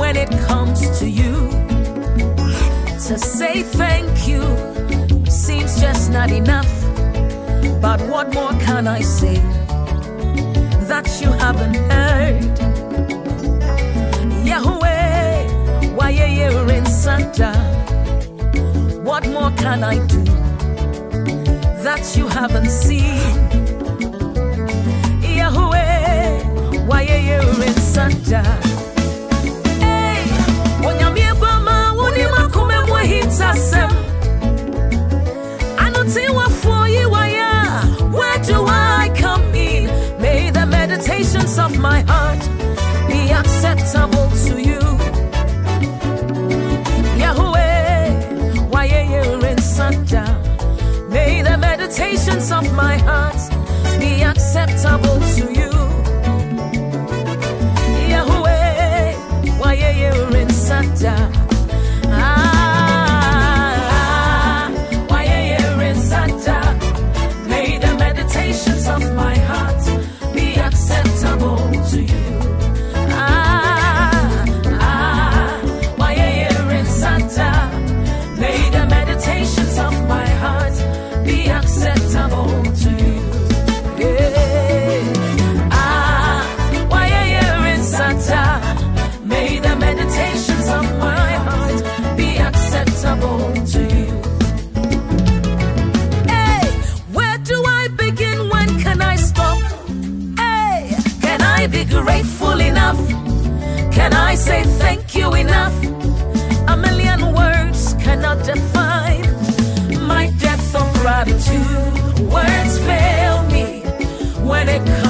when it comes to you. To say thank you seems just not enough. But what more can I say that you haven't heard? Yahweh, why you're in Santa? What more can I do that you haven't seen? Yahweh, why you're in Santa? Hey, onyamie kwama unima kume mwahitasem. Where do I come in? May the meditations of my heart be acceptable to you. Yahweh, why you're in Santa? May the meditations of my heart be acceptable to you. Yahweh, why you're in Santa? Of my heart be acceptable to you. Why you're in Santa? May the meditations of my heart be acceptable to you. Why you're in Santa? May the meditations of my heart be acceptable to you. Be grateful enough? Can I say thank you enough? A million words cannot define my depth of gratitude. Words fail me when it comes